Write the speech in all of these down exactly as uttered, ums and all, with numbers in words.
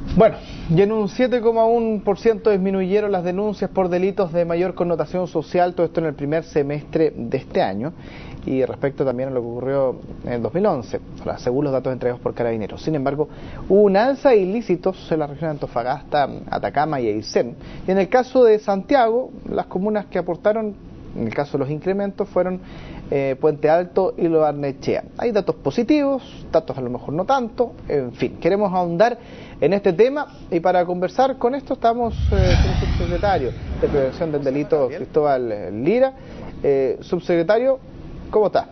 Bueno, y en un siete coma uno por ciento disminuyeron las denuncias por delitos de mayor connotación social, todo esto en el primer semestre de este año, y respecto también a lo que ocurrió en el dos mil once, según los datos entregados por Carabineros. Sin embargo, hubo un alza de ilícitos en la región de Antofagasta, Atacama y Aysén, y en el caso de Santiago, las comunas que aportaron, en el caso de los incrementos, fueron eh, Puente Alto y Lo Barnechea. Hay datos positivos, datos a lo mejor no tanto, en fin, queremos ahondar en este tema, y para conversar con esto estamos eh, con el subsecretario de Prevención del Delito, Cristóbal Lira. Eh, subsecretario, ¿cómo está?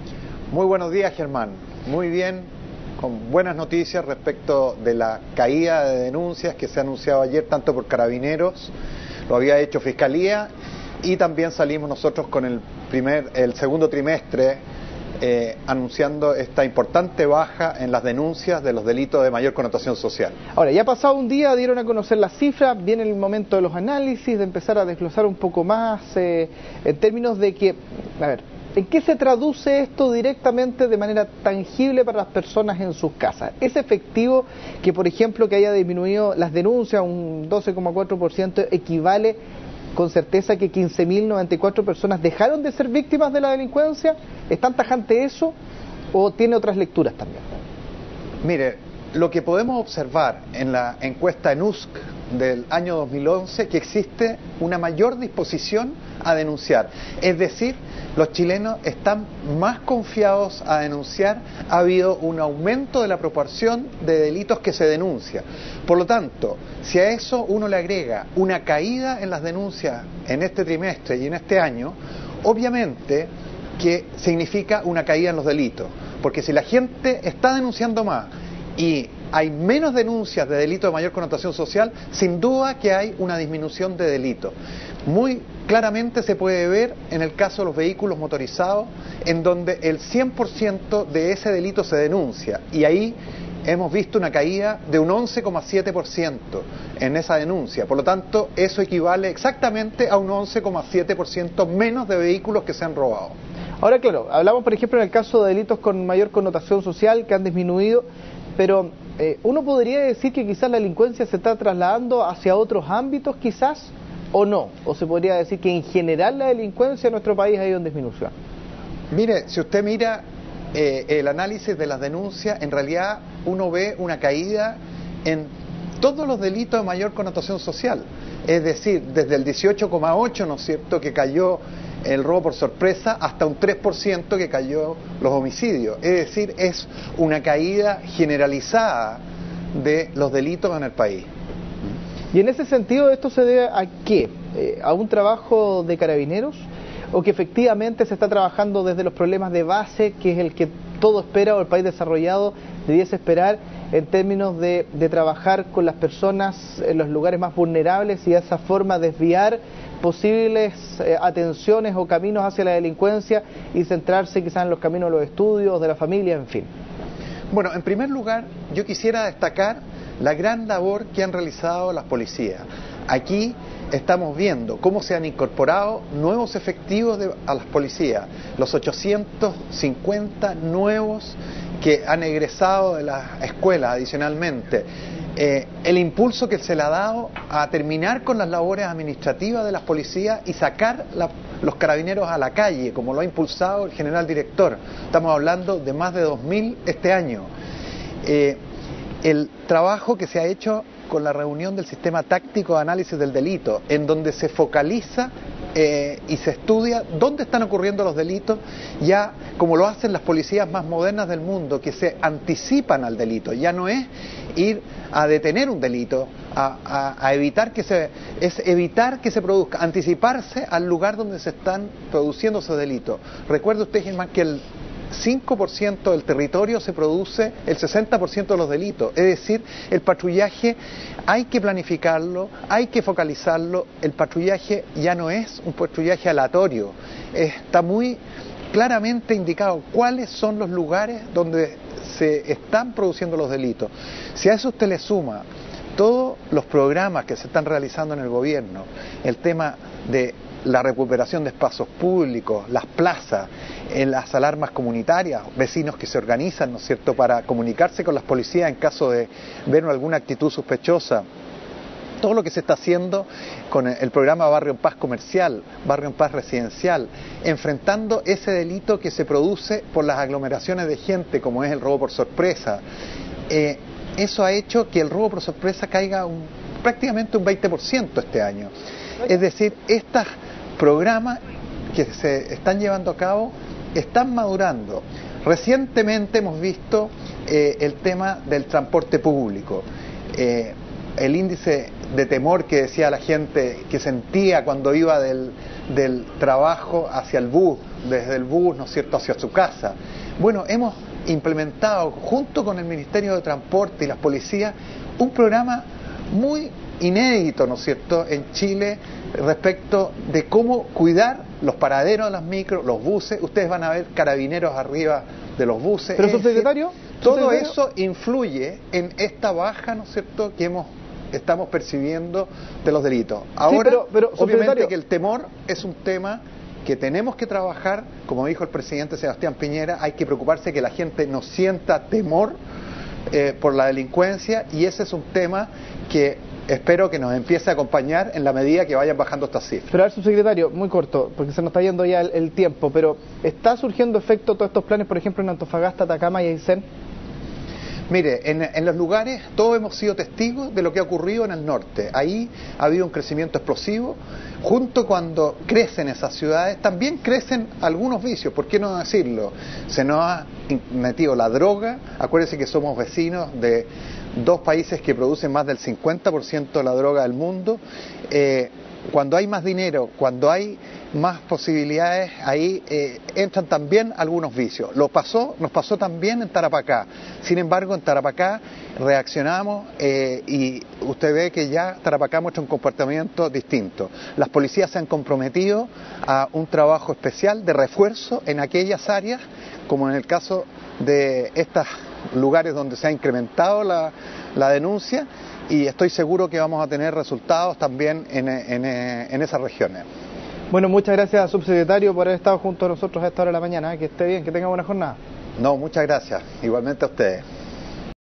Muy buenos días, Germán. Muy bien, con buenas noticias respecto de la caída de denuncias que se ha anunciado ayer tanto por Carabineros, lo había hecho Fiscalía, y también salimos nosotros con el primer, el segundo trimestre eh, anunciando esta importante baja en las denuncias de los delitos de mayor connotación social. Ahora, ya ha pasado un día, dieron a conocer las cifras, viene el momento de los análisis, de empezar a desglosar un poco más eh, en términos de que, a ver, ¿en qué se traduce esto directamente de manera tangible para las personas en sus casas? ¿Es efectivo que, por ejemplo, que haya disminuido las denuncias un doce coma cuatro por ciento equivale con certeza que quince mil noventa y cuatro personas dejaron de ser víctimas de la delincuencia? ¿Es tan tajante eso o tiene otras lecturas también? Mire, lo que podemos observar en la encuesta E N U S C del año dos mil once, que existe una mayor disposición a denunciar. Es decir, los chilenos están más confiados a denunciar, ha habido un aumento de la proporción de delitos que se denuncia. Por lo tanto, si a eso uno le agrega una caída en las denuncias en este trimestre y en este año, obviamente que significa una caída en los delitos. Porque si la gente está denunciando más y hay menos denuncias de delitos de mayor connotación social, sin duda que hay una disminución de delitos. Muy claramente se puede ver en el caso de los vehículos motorizados, en donde el cien por ciento de ese delito se denuncia, y ahí hemos visto una caída de un once coma siete por ciento en esa denuncia. Por lo tanto, eso equivale exactamente a un once coma siete por ciento menos de vehículos que se han robado. Ahora, claro, hablamos por ejemplo en el caso de delitos con mayor connotación social que han disminuido, pero eh, uno podría decir que quizás la delincuencia se está trasladando hacia otros ámbitos quizás, o no, o se podría decir que en general la delincuencia en nuestro país ha ido en disminución. Mire, si usted mira eh, el análisis de las denuncias, en realidad uno ve una caída en todos los delitos de mayor connotación social, es decir, desde el dieciocho coma ocho, ¿no es cierto?, que cayó el robo por sorpresa, hasta un tres por ciento que cayó los homicidios. Es decir, es una caída generalizada de los delitos en el país. Y en ese sentido, ¿esto se debe a qué? Eh, ¿A un trabajo de Carabineros? ¿O que efectivamente se está trabajando desde los problemas de base, que es el que todo espera o el país desarrollado debiese esperar, en términos de, de trabajar con las personas en los lugares más vulnerables y de esa forma desviar posibles eh, atenciones o caminos hacia la delincuencia y centrarse quizás en los caminos de los estudios, de la familia, en fin? Bueno, en primer lugar, yo quisiera destacar la gran labor que han realizado las policías. Aquí estamos viendo cómo se han incorporado nuevos efectivos de, a las policías, los ochocientos cincuenta nuevos que han egresado de las escuelas adicionalmente. Eh, el impulso que se le ha dado a terminar con las labores administrativas de las policías y sacar la, los carabineros a la calle, como lo ha impulsado el general director. Estamos hablando de más de dos mil este año. Eh, el trabajo que se ha hecho con la reunión del Sistema Táctico de Análisis del Delito, en donde se focaliza eh, y se estudia dónde están ocurriendo los delitos, ya como lo hacen las policías más modernas del mundo, que se anticipan al delito. Ya no es ir a detener un delito, a, a, a evitar que se, es evitar que se produzca, anticiparse al lugar donde se están produciendo esos delitos. Recuerde usted, Germán, que el cinco por ciento del territorio se produce el sesenta por ciento de los delitos. Es decir, el patrullaje hay que planificarlo, hay que focalizarlo. El patrullaje ya no es un patrullaje aleatorio, está muy claramente indicado cuáles son los lugares donde se están produciendo los delitos. Si a eso usted le suma todos los programas que se están realizando en el gobierno, el tema de la recuperación de espacios públicos, las plazas, en las alarmas comunitarias, vecinos que se organizan, ¿no es cierto?, para comunicarse con las policías en caso de ver alguna actitud sospechosa. Todo lo que se está haciendo con el programa Barrio en Paz Comercial, Barrio en Paz Residencial, enfrentando ese delito que se produce por las aglomeraciones de gente, como es el robo por sorpresa. Eh, eso ha hecho que el robo por sorpresa caiga un, prácticamente un veinte por ciento este año. Es decir, estos programas que se están llevando a cabo están madurando. Recientemente hemos visto eh, el tema del transporte público. Eh, el índice de temor que decía la gente que sentía cuando iba del, del trabajo hacia el bus, desde el bus, ¿no es cierto?, hacia su casa. Bueno, hemos implementado junto con el Ministerio de Transporte y las policías un programa muy inédito, ¿no es cierto?, en Chile respecto de cómo cuidar los paraderos de las micros, los buses. Ustedes van a ver carabineros arriba de los buses. Pero, subsecretario, todo eso influye en esta baja, ¿no es cierto?, que hemos estamos percibiendo de los delitos. Ahora, sí, pero, pero, obviamente que el temor es un tema que tenemos que trabajar, como dijo el presidente Sebastián Piñera, hay que preocuparse que la gente no sienta temor eh, por la delincuencia, y ese es un tema que espero que nos empiece a acompañar en la medida que vayan bajando estas cifras. Pero a ver, subsecretario, muy corto, porque se nos está yendo ya el, el tiempo, pero ¿está surgiendo efecto todos estos planes, por ejemplo, en Antofagasta, Atacama y Aysén? Mire, en, en los lugares todos hemos sido testigos de lo que ha ocurrido en el norte. Ahí ha habido un crecimiento explosivo. Junto cuando crecen esas ciudades, también crecen algunos vicios, ¿por qué no decirlo? Se nos ha metido la droga. Acuérdense que somos vecinos de dos países que producen más del cincuenta por ciento de la droga del mundo. Eh, cuando hay más dinero, cuando hay más posibilidades, ahí eh, entran también algunos vicios. Lo pasó, nos pasó también en Tarapacá. Sin embargo, en Tarapacá reaccionamos eh, y usted ve que ya Tarapacá muestra un comportamiento distinto. Las policías se han comprometido a un trabajo especial de refuerzo en aquellas áreas, como en el caso de estos lugares donde se ha incrementado la, la denuncia, y estoy seguro que vamos a tener resultados también en, en, en esas regiones. Bueno, muchas gracias, subsecretario, por haber estado junto a nosotros a esta hora de la mañana. Que esté bien, que tenga buena jornada. No, muchas gracias. Igualmente a ustedes.